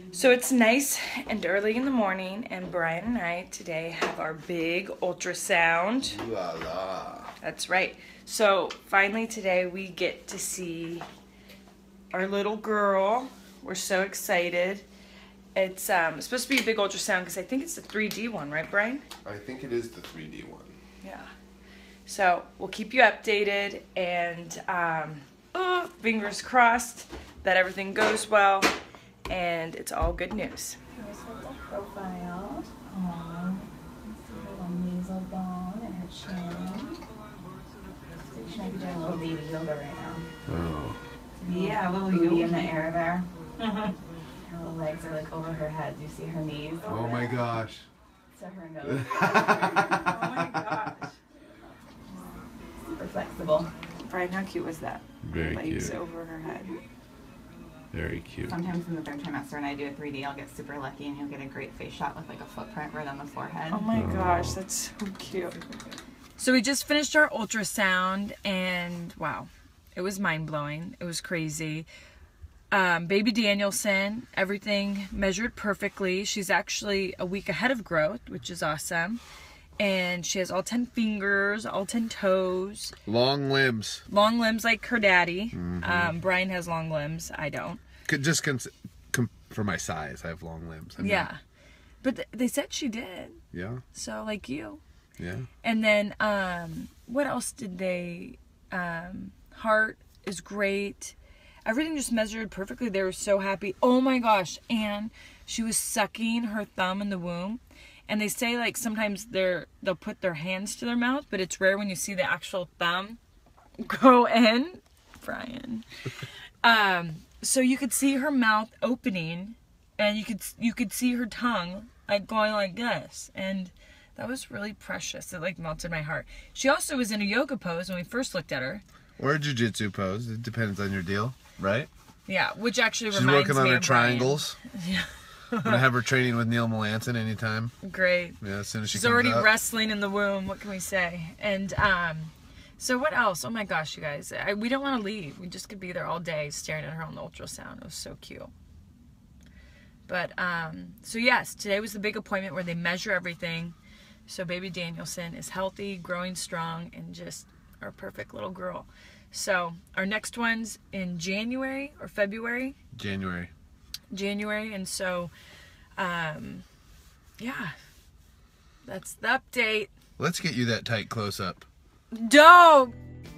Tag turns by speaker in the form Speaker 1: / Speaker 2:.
Speaker 1: So it's nice and early in the morning, and Brian and I today have our big ultrasound.
Speaker 2: Ooh la la.
Speaker 1: That's right. So finally today we get to see our little girl. We're so excited. It's supposed to be a big ultrasound because I think it's the 3D one, right, Brian?
Speaker 2: I think it is the 3D one.
Speaker 1: Yeah. So we'll keep you updated, and fingers crossed that everything goes well. And it's all good news.
Speaker 3: Here's her little profile. See her little nasal bone and her chin. So she might be doing a little baby yoga right now.
Speaker 2: Oh.
Speaker 3: Yeah, a little booty in the air there. Her little legs are like over her head. Do you see her knees?
Speaker 2: Oh my gosh.
Speaker 3: To her nose.
Speaker 1: Oh my gosh.
Speaker 3: Super flexible.
Speaker 1: Brian, how cute was that?
Speaker 2: Very
Speaker 1: Legs
Speaker 2: cute.
Speaker 1: over her head.
Speaker 2: Very cute.
Speaker 3: Sometimes in the third trimester when I do a 3D, I'll get super lucky and you'll get a great face shot with like a footprint right on the forehead.
Speaker 1: Oh my gosh, that's so cute. So we just finished our ultrasound, and wow, it was mind-blowing. It was crazy. Baby Danielson, everything measured perfectly. She's actually a week ahead of growth, which is awesome. And she has all 10 fingers, all 10 toes.
Speaker 2: Long limbs.
Speaker 1: Long limbs like her daddy. Brian has long limbs. I don't.
Speaker 2: Just for my size, I have long limbs.
Speaker 1: Yeah. But they said she did.
Speaker 2: Yeah.
Speaker 1: So, like you.
Speaker 2: Yeah.
Speaker 1: And then, what else did they... heart is great. Everything just measured perfectly. They were so happy. Oh my gosh. And she was sucking her thumb in the womb. And they say, like, sometimes they'll put their hands to their mouth, but it's rare when you see the actual thumb go in. Brian. So you could see her mouth opening, and you could see her tongue, like, going like this. And that was really precious. It, like, melted my heart. She also was in a yoga pose when we first looked at her.
Speaker 2: Or a jiu-jitsu pose. It depends on your deal, right?
Speaker 1: Yeah, which actually
Speaker 2: She's
Speaker 1: reminds me
Speaker 2: working on her
Speaker 1: of Brian.
Speaker 2: triangles.
Speaker 1: Yeah.
Speaker 2: I'm going to have her training with Neil Melanson anytime.
Speaker 1: Great.
Speaker 2: Yeah, as soon as
Speaker 1: She's
Speaker 2: comes
Speaker 1: already
Speaker 2: out.
Speaker 1: wrestling in the womb. What can we say? And so what else? Oh my gosh, you guys. We don't want to leave. We just could be there all day staring at her on the ultrasound. It was so cute. But, so yes, today was the big appointment where they measure everything. So baby Danielson is healthy, growing strong, and just our perfect little girl. So our next one's in January or February?
Speaker 2: January.
Speaker 1: And so, yeah, that's the update.
Speaker 2: Let's get you that tight close-up.
Speaker 1: Dope!